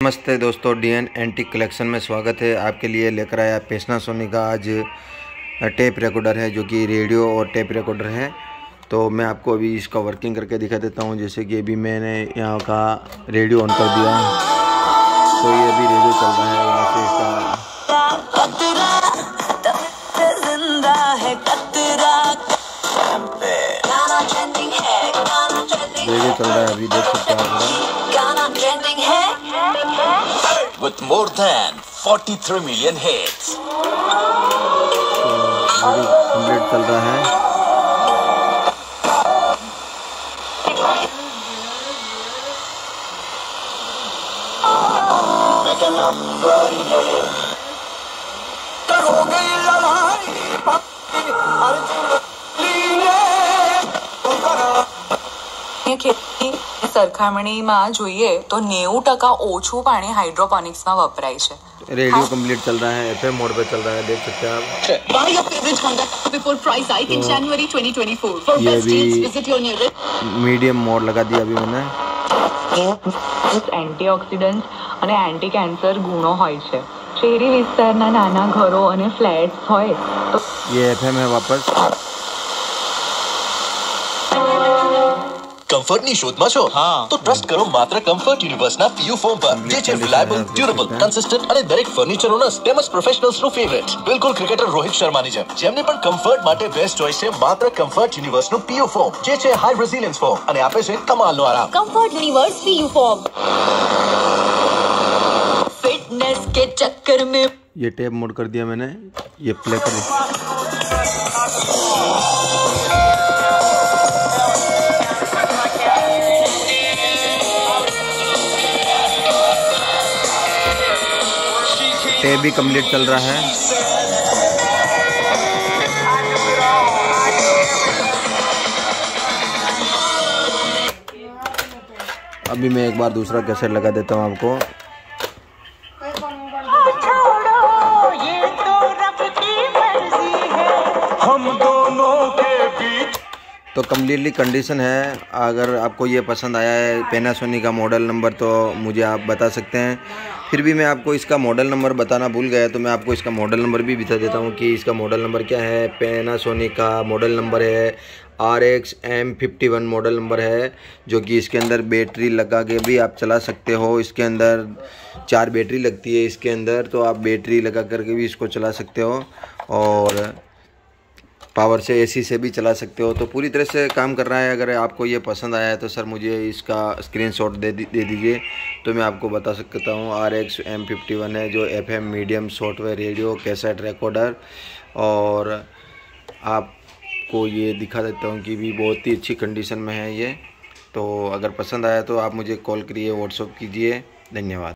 नमस्ते दोस्तों, DN antique collection में स्वागत है। आपके लिए लेकर आया पैनासोनिक का आज टेप रिकॉर्डर है, जो कि रेडियो और टेप रिकॉर्डर है। तो मैं आपको अभी इसका वर्किंग करके दिखा देता हूं। जैसे कि अभी मैंने यहाँ का रेडियो ऑन कर दिया, तो ये अभी रेडियो चल रहा है। यहाँ से इसका रेडियो चल रहा है, अभी देख सकते हैं आप। With more than 43 million hits. Complete चल रहा है। સરખામણીમાં જોઈએ તો 90% ઓછું પાણી હાઇડ્રોપોનિક્સમાં વપરાય છે। रेडियो कंप्लीट चल रहा है, एफएम मोड पे चल रहा है, देख सकते हैं आप। Buy your favorite Honda before price hike in January 2024. For ये best deals, visit your nearest medium mode लगा दिया अभी मैंने। એન્ટીઓક્સિડન્ટ્સ અને એન્ટી કેન્સર ગુણો હોય છે। શહેરી વિસ્તારના નાના ઘરો અને ફ્લેટ્સ હોય તો ये एफएम है वापस। કમ્ફર્ટની શોધમાં છો? તો ટ્રસ્ટ કરો માત્ર કમ્ફર્ટ યુનિવર્સના પીયુ ફોમ પર, જે છે રિલાયબલ, ડ્યુરેબલ, કન્સિસ્ટન્ટ અને દરેક ફર્નિચરોના તેમજ પ્રોફેશનલ્સનું ફેવરેટ। બિલકુલ ક્રિકેટર રોહિત શર્માની જેમ, જેમને પણ કમ્ફર્ટ માટે બેસ્ટ ચોઇસ છે માત્ર કમ્ફર્ટ યુનિવર્સનું પીયુ ફોમ, જે છે હાઈ રેઝિલિયન્સ ફોમ અને આપે છે કમાલનો આરામ। Comfort universe PU foam. Fitness के चक्कर में ये टेप मोड कर दिया मैंने, ये प्ले कर दिया। टेप भी कंप्लीट चल रहा है। अभी मैं एक बार दूसरा कैसेट लगा देता हूँ आपको। तो कम्प्लीटली कंडीशन है। अगर आपको ये पसंद आया है पैनासोनिक का मॉडल नंबर, तो मुझे आप बता सकते हैं। फिर भी मैं आपको इसका मॉडल नंबर बताना भूल गया, तो मैं आपको इसका मॉडल नंबर भी बता देता हूँ कि इसका मॉडल नंबर क्या है। पैनासोनिक का मॉडल नंबर है RXM51 मॉडल नंबर है, जो कि इसके अंदर बैटरी लगा के भी आप चला सकते हो। इसके अंदर 4 बैटरी लगती है इसके अंदर, तो आप बैटरी लगा करके भी इसको चला सकते हो और पावर से AC से भी चला सकते हो। तो पूरी तरह से काम कर रहा है। अगर आपको ये पसंद आया है तो सर मुझे इसका स्क्रीनशॉट दे दीजिए, तो मैं आपको बता सकता हूँ। RXM51 है, जो FM medium software radio cassette recorder, और आपको ये दिखा देता हूँ कि भी बहुत ही अच्छी कंडीशन में है ये। तो अगर पसंद आया तो आप मुझे कॉल करिए, व्हाट्सअप कीजिए। धन्यवाद।